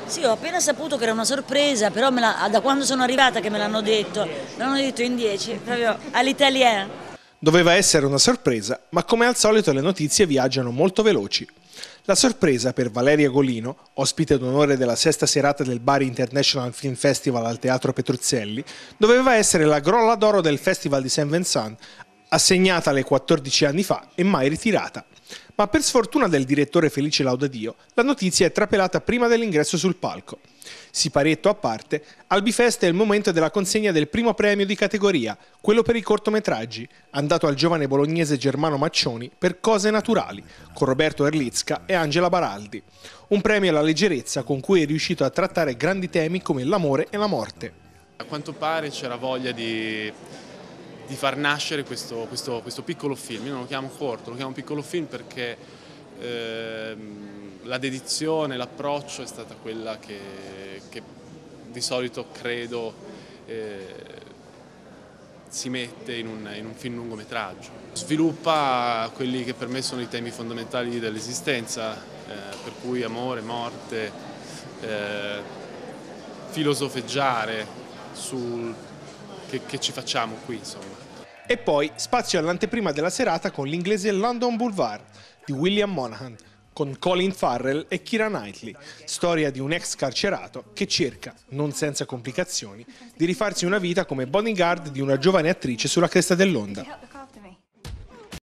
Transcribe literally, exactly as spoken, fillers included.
Sì, ho appena saputo che era una sorpresa, però me la, da quando sono arrivata che me l'hanno detto, me l'hanno detto in dieci, proprio all'italiana. Doveva essere una sorpresa, ma come al solito le notizie viaggiano molto veloci. La sorpresa per Valeria Golino, ospite d'onore della sesta serata del Bari International Film Festival al Teatro Petruzzelli, doveva essere la Grolla d'Oro del Festival di Saint-Vincent, assegnatale quattordici anni fa e mai ritirata. Ma per sfortuna del direttore Felice Laudadio, la notizia è trapelata prima dell'ingresso sul palco. Siparetto a parte, al Bifest è il momento della consegna del primo premio di categoria, quello per i cortometraggi, andato al giovane bolognese Germano Maccioni per Cose naturali, con Roberto Erlitzka e Angela Baraldi. Un premio alla leggerezza con cui è riuscito a trattare grandi temi come l'amore e la morte. A quanto pare c'era voglia di... di far nascere questo, questo, questo piccolo film. Io non lo chiamo corto, lo chiamo piccolo film perché ehm, la dedizione, l'approccio è stata quella che, che di solito credo eh, si mette in un, in un film lungometraggio. Sviluppa quelli che per me sono i temi fondamentali dell'esistenza, eh, per cui amore, morte, eh, filosofeggiare sul Che, che ci facciamo qui, insomma. E poi spazio all'anteprima della serata con l'inglese London Boulevard di William Monahan, con Colin Farrell e Keira Knightley, storia di un ex carcerato che cerca, non senza complicazioni, di rifarsi una vita come bodyguard di una giovane attrice sulla cresta dell'onda.